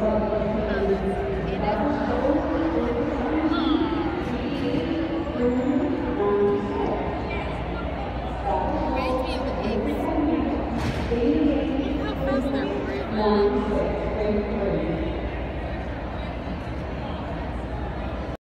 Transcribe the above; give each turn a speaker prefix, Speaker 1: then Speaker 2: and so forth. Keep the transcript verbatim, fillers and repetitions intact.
Speaker 1: Reminds me of the eggs. Look how fast they're breathing.